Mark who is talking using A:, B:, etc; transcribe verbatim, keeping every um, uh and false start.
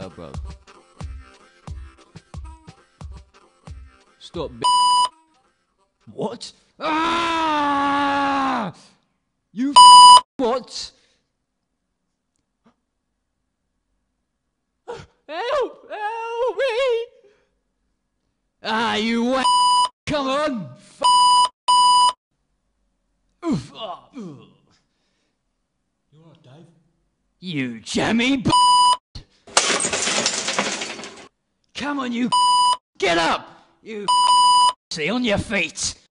A: Uh, bro. Stop, b****. What? Ah! You f***, what? Help! Help me! Ah, you w***! Come on! F***! Oof! Oh.
B: You alright, Dave?
A: You jammy b****! Come on, you f***! Get up! You f***! See, on your feet!